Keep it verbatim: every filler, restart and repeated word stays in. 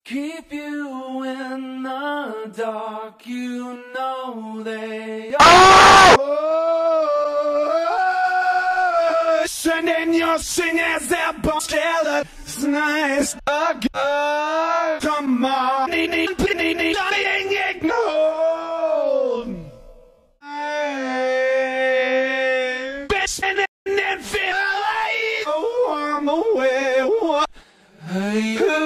keep you in the dark, you know they are. Oh, sending your singers their bones, it's nice. Uh, come on, need, need, need, need, need, being ignored. Best and then feel like, oh, I'm away. Hey.